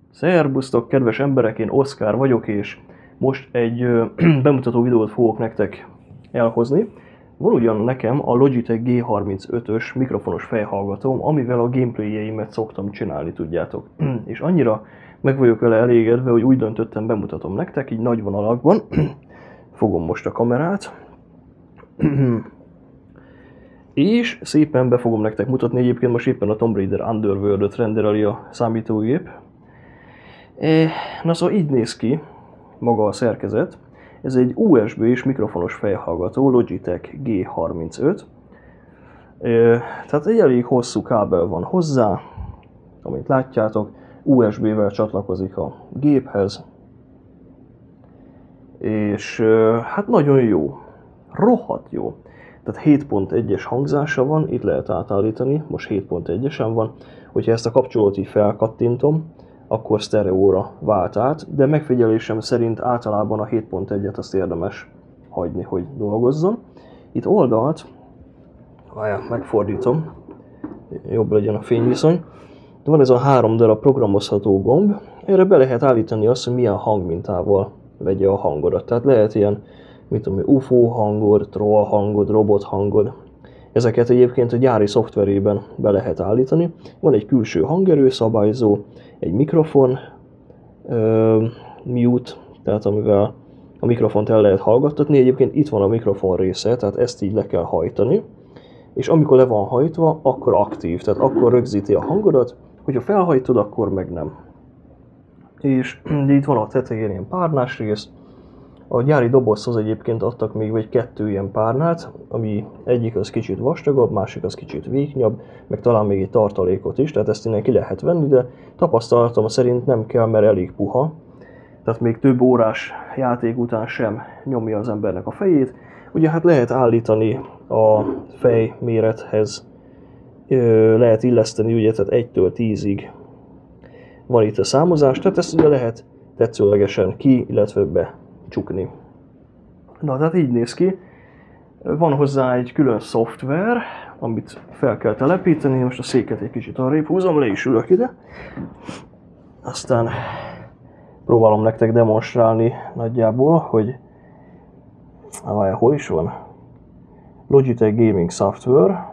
Szerbusztok, kedves emberek, én Oszkár vagyok, és most egy bemutató videót fogok nektek elhozni. Van ugyan nekem a Logitech G35-ös mikrofonos fejhallgatóm, amivel a gameplayjeimet szoktam csinálni, tudjátok. És annyira meg vagyok vele elégedve, hogy úgy döntöttem, bemutatom nektek, így nagy vonalakban. Fogom most a kamerát. És szépen be fogom nektek mutatni, egyébként most éppen a Tomb Raider Underworld-öt rendereli a számítógép. Na szóval így néz ki maga a szerkezet. Ez egy USB és mikrofonos fejhallgató, Logitech G35. Tehát egy elég hosszú kábel van hozzá, amit látjátok. USB-vel csatlakozik a géphez. És hát nagyon jó. Rohadt jó. Tehát 7.1-es hangzása van, itt lehet átállítani, most 7.1-esen van. Hogyha ezt a kapcsolót így felkattintom, akkor sztereóra vált át, de megfigyelésem szerint általában a 7.1-et azt érdemes hagyni, hogy dolgozzon. Itt oldalt, megfordítom, jobb legyen a fényviszony, van ez a 3 darab programozható gomb, erre be lehet állítani azt, hogy milyen hangmintával vegye a hangodat. Tehát lehet ilyen, mit tudom, UFO hangod, troll hangod, robot hangod. Ezeket egyébként a gyári szoftverében be lehet állítani. Van egy külső hangerőszabályzó, egy mikrofon mute, tehát amivel a mikrofont el lehet hallgattatni. Egyébként itt van a mikrofon része, tehát ezt így le kell hajtani. És amikor le van hajtva, akkor aktív, tehát akkor rögzíti a hangodat, hogyha felhajtod, akkor meg nem. És itt van a tetején ilyen párnás rész. A gyári dobozhoz egyébként adtak még vagy 2 ilyen párnát, ami egyik az kicsit vastagabb, másik az kicsit vékonyabb, meg talán még egy tartalékot is, tehát ezt innen ki lehet venni, de tapasztalatom szerint nem kell, mert elég puha. Tehát még több órás játék után sem nyomja az embernek a fejét. Ugye hát lehet állítani a fej mérethez, lehet illeszteni, ugye, tehát 1-től 10-ig van itt a számozás, tehát ezt ugye lehet tetszőlegesen ki, illetve becsukni. Na, tehát így néz ki. Van hozzá egy külön szoftver, amit fel kell telepíteni. Most a széket egy kicsit arrébb húzom, le is ülök ide. Aztán próbálom nektek demonstrálni nagyjából, hogy hol is van? Logitech Gaming Software.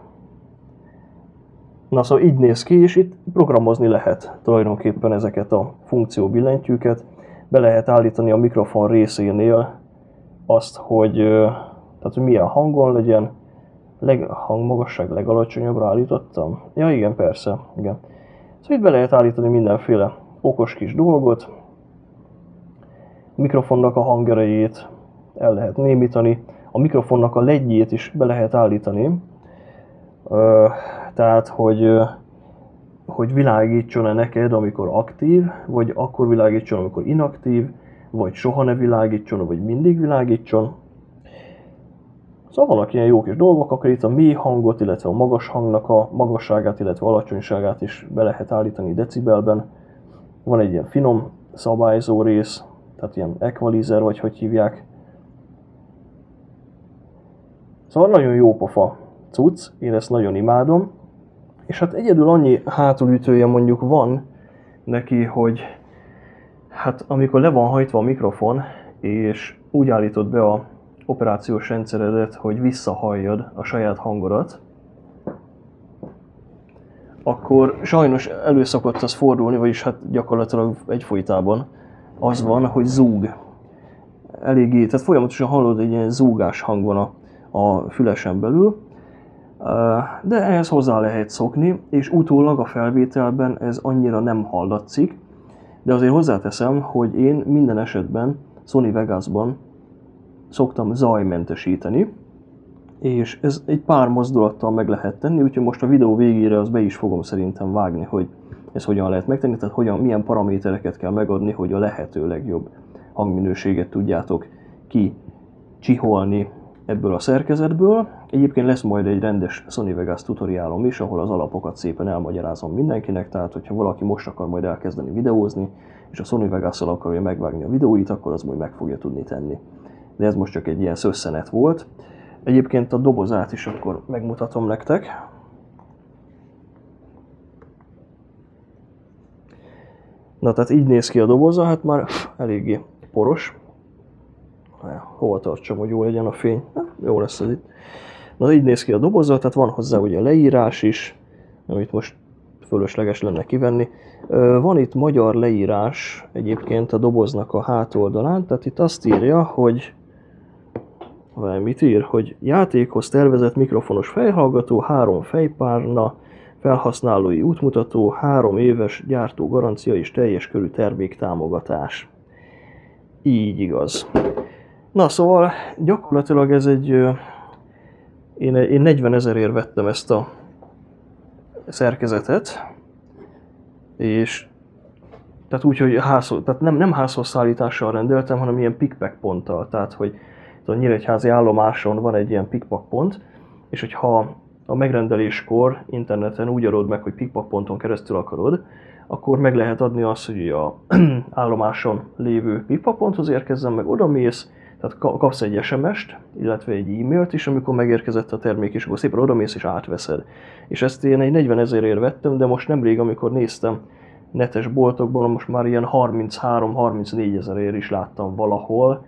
Na szóval így néz ki, és itt programozni lehet tulajdonképpen ezeket a funkcióbillentyűket. Be lehet állítani a mikrofon részénél azt, hogy milyen hangon legyen. Hangmagasság legalacsonyabbra állítottam? Ja igen, persze, igen. Szóval itt be lehet állítani mindenféle okos kis dolgot. A mikrofonnak a hangerejét el lehet némítani. A mikrofonnak a ledjét is be lehet állítani. Tehát, hogy világítson-e neked, amikor aktív, vagy akkor világítson, amikor inaktív, vagy soha ne világítson, vagy mindig világítson. Szóval vannak ilyen jó kis dolgok, akkor itt a mély hangot, illetve a magas hangnak a magasságát, illetve alacsonyságát is be lehet állítani decibelben. Van egy ilyen finom szabályzó rész, tehát ilyen equalizer, vagy hogy hívják. Szóval nagyon jó pofa cucc, én ezt nagyon imádom. És hát egyedül annyi hátulütője mondjuk van neki, hogy hát amikor le van hajtva a mikrofon, és úgy állítod be a operációs rendszeredet, hogy visszahalljad a saját hangodat, akkor sajnos elő szokott az fordulni, vagyis hát gyakorlatilag egyfolytában az van, hogy zúg. Eléggé, tehát folyamatosan hallod, egy ilyen zúgás hang van a fülesen belül, de ehhez hozzá lehet szokni, és utólag a felvételben ez annyira nem hallatszik, de azért hozzáteszem, hogy én minden esetben Sony Vegasban szoktam zajmentesíteni, és ez egy pár mozdulattal meg lehet tenni, úgyhogy most a videó végére azt be is fogom szerintem vágni, hogy ez hogyan lehet megtenni, tehát milyen paramétereket kell megadni, hogy a lehető legjobb hangminőséget tudjátok kicsiholni ebből a szerkezetből. Egyébként lesz majd egy rendes Sony Vegas tutoriálom is, ahol az alapokat szépen elmagyarázom mindenkinek, tehát hogyha valaki most akar majd elkezdeni videózni, és a Sony Vegas-szal akarja megvágni a videóit, akkor az majd meg fogja tudni tenni. De ez most csak egy ilyen szösszenet volt. Egyébként a dobozát is akkor megmutatom nektek. Na, tehát így néz ki a doboza, hát már eléggé poros. Hova tartsam, hogy jó legyen a fény? Jó lesz ez itt. Na, így néz ki a doboza, tehát van hozzá ugye leírás is, amit most fölösleges lenne kivenni. Van itt magyar leírás egyébként a doboznak a hátoldalán, tehát itt azt írja, hogy mit ír, hogy játékhoz tervezett mikrofonos fejhallgató, 3 fejpárna, felhasználói útmutató, 3 éves gyártó garancia és teljes körű terméktámogatás. Így igaz. Na szóval gyakorlatilag ez egy... Én 40 000-ért vettem ezt a szerkezetet, és tehát úgy, hogy tehát nem házhoz szállítással rendeltem, hanem ilyen pickpack ponttal. Tehát, hogy a nyíregyházi állomáson van egy ilyen pickpack pont, és hogyha a megrendeléskor interneten úgy adod meg, hogy pickpack ponton keresztül akarod, akkor meg lehet adni azt, hogy a állomáson lévő pickpack ponthoz érkezzen, meg odamész, tehát kapsz egy SMS-t, illetve egy e-mailt is, amikor megérkezett a termék, és akkor szépen odamész és átveszed. És ezt én egy 40 000-ért vettem, de most nemrég, amikor néztem netes boltokban, most már ilyen 33-34 000-ért is láttam valahol.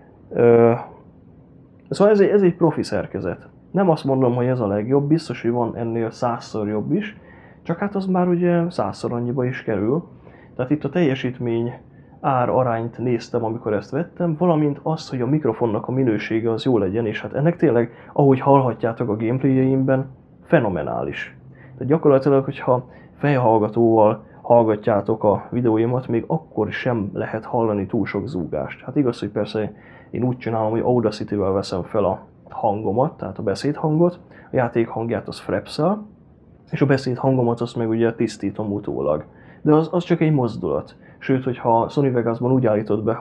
Szóval ez egy profi szerkezet. Nem azt mondom, hogy ez a legjobb, biztos, hogy van ennél 100-szor jobb is, csak hát az már ugye 100-szor annyiba is kerül. Tehát itt a teljesítmény ár arányt néztem, amikor ezt vettem, valamint azt, hogy a mikrofonnak a minősége az jó legyen, és hát ennek tényleg, ahogy hallhatjátok a gameplayjeimben, fenomenális. Tehát gyakorlatilag, hogyha fejhallgatóval hallgatjátok a videóimat, még akkor sem lehet hallani túl sok zúgást. Hát igaz, hogy persze én úgy csinálom, hogy Audacity-vel veszem fel a hangomat, tehát a beszédhangot, a játék hangját az Fraps-szel, és a beszédhangomat azt meg ugye tisztítom utólag. De az csak egy mozdulat. Sőt, hogyha Sony Vegasban úgy állítod be,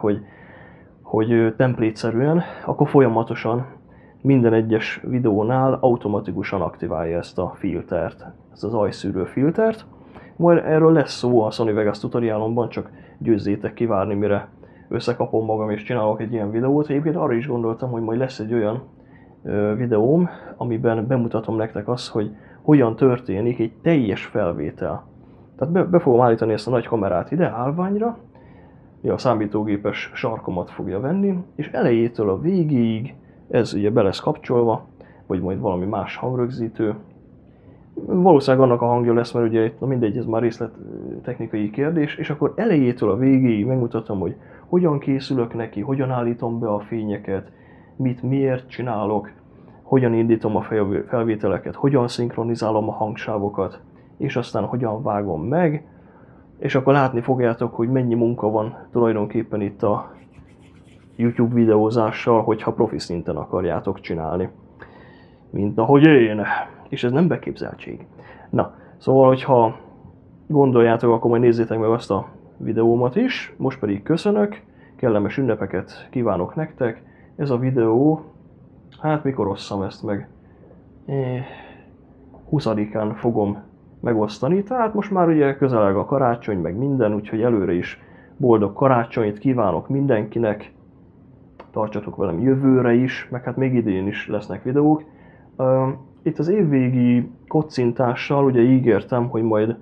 hogy template-szerűen, akkor folyamatosan minden egyes videónál automatikusan aktiválja ezt a filtert, ezt az ajszűrő filtert. Majd erről lesz szó a Sony Vegas tutoriálomban, csak győzzétek kivárni, mire összekapom magam és csinálok egy ilyen videót. Egyébként arra is gondoltam, hogy majd lesz egy olyan videóm, amiben bemutatom nektek azt, hogy hogyan történik egy teljes felvétel. Tehát be fogom állítani ezt a nagy kamerát ide állványra, a számítógépes sarkomat fogja venni, és elejétől a végéig ez ugye be lesz kapcsolva, vagy majd valami más hangrögzítő. Valószínűleg annak a hangja lesz, mert ugye na mindegy, ez már részlettechnikai kérdés, és akkor elejétől a végéig megmutatom, hogy hogyan készülök neki, hogyan állítom be a fényeket, miért csinálok, hogyan indítom a felvételeket, hogyan szinkronizálom a hangsávokat, és aztán hogyan vágom meg, és akkor látni fogjátok, hogy mennyi munka van tulajdonképpen itt a YouTube videózással, hogyha profi szinten akarjátok csinálni. Mint ahogy én. És ez nem beképzeltség. Na, szóval, hogyha gondoljátok, akkor majd nézzétek meg azt a videómat is. Most pedig köszönök, kellemes ünnepeket kívánok nektek. Ez a videó, hát mikor osszam ezt meg? 20-án fogom megosztani, tehát most már ugye közeleg a karácsony, meg minden, úgyhogy előre is boldog karácsonyt kívánok mindenkinek. Tartsatok velem jövőre is, meg hát még idén is lesznek videók. Itt az évvégi kocintással ugye ígértem, hogy majd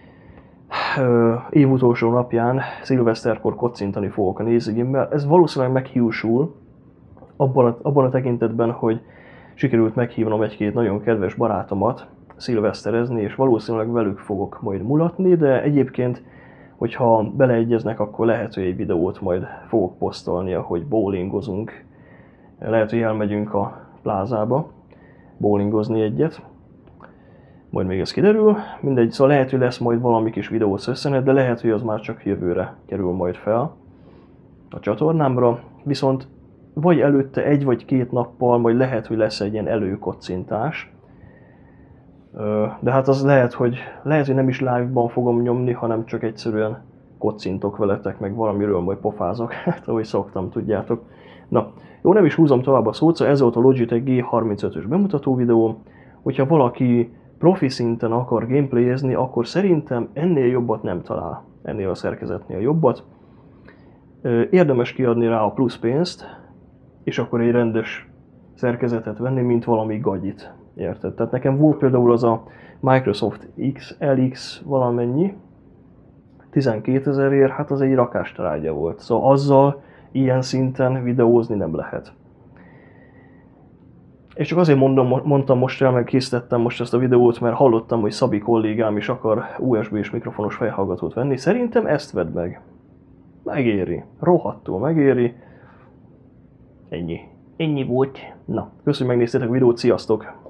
év utolsó napján, szilveszterkor kocintani fogok a nézőgimmel. Ez valószínűleg meghiúsul, abban a tekintetben, hogy sikerült meghívnom egy-két nagyon kedves barátomat szilveszterezni, és valószínűleg velük fogok majd mulatni, de egyébként, hogyha beleegyeznek, akkor lehet, hogy egy videót majd fogok posztolni, ahogy bowlingozunk. Lehet, hogy elmegyünk a plázába bowlingozni egyet. Majd még ez kiderül. Mindegy, szóval lehet, hogy lesz majd valami kis videós összenet, de lehet, hogy az már csak jövőre kerül majd fel a csatornámra. Viszont vagy előtte 1 vagy 2 nappal, majd lehet, hogy lesz egy ilyen előkocintás. De hát az lehet, hogy nem is live-ban fogom nyomni, hanem csak egyszerűen kocintok veletek, meg valamiről majd pofázok, hát ahogy szoktam, tudjátok. Na, jó, nem is húzom tovább a szót, szóval ez volt a Logitech G35-ös bemutató videó. Hogyha valaki profi szinten akar gameplayezni, akkor szerintem ennél jobbat nem talál, ennél a szerkezetnél jobbat. Érdemes kiadni rá a plusz pénzt, és akkor egy rendes szerkezetet venni, mint valami gagyit. Érted? Tehát nekem volt például az a Microsoft XLX valamennyi, 12 000-ért, hát az egy rakástrágya volt. Szóval azzal ilyen szinten videózni nem lehet. És csak azért mondtam most el, meg készítettem most ezt a videót, mert hallottam, hogy Szabi kollégám is akar USB-s mikrofonos fejhallgatót venni. Szerintem ezt vedd meg. Megéri. Rohadtul megéri. Ennyi. Ennyi volt. Na, köszönjük, hogy megnéztétek a videót, sziasztok!